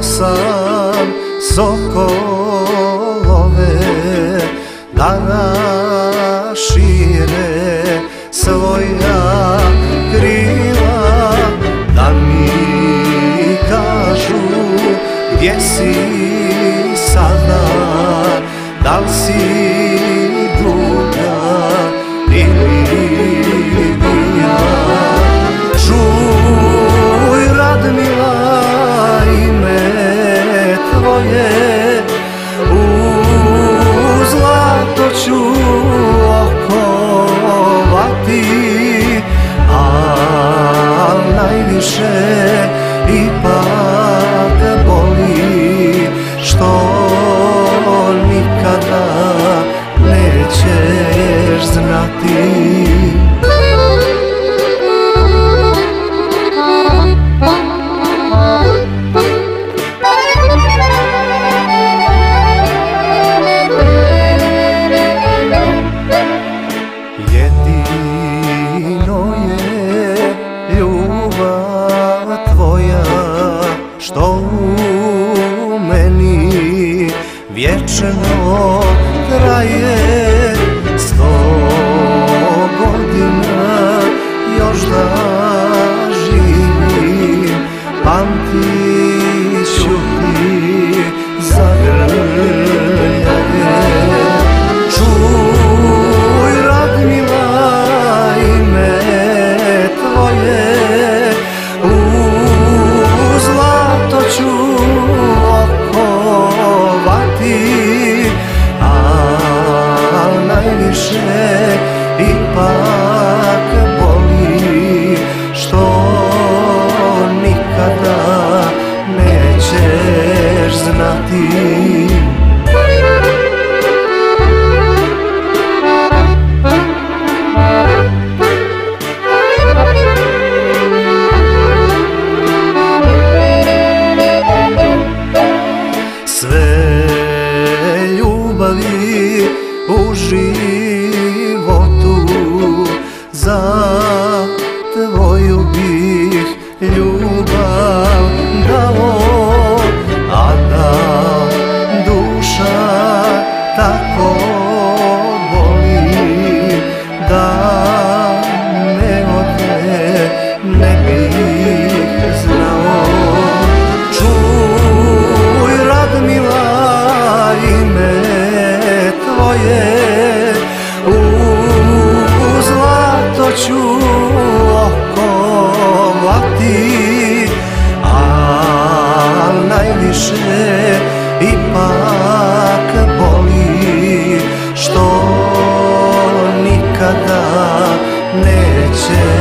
sam sokolove da rašire svoja krila, da mi kažu gdje si sada, da li si druga ili ja. Čuj Radmila, ime tvoje u zlato ću okovati, a najviše ipak boli što nikada nećeš znati. Jedino je ljubav tvoja što u meni vječno traje, 100 godina još da živim, pamtit ću ti zagrljaje. Čuj Radmila, ime tvoje u zlato ću okovati, a najviše ipak boli što nikada nećeš znati. Sve ljubavi u životu za tvoju bih ljubav dao, a da duša tako boli da me od te ne bih znao. Čuj Radmila, ime tvoje u zlato ću okovati, a najviše ipak boli što nikada neće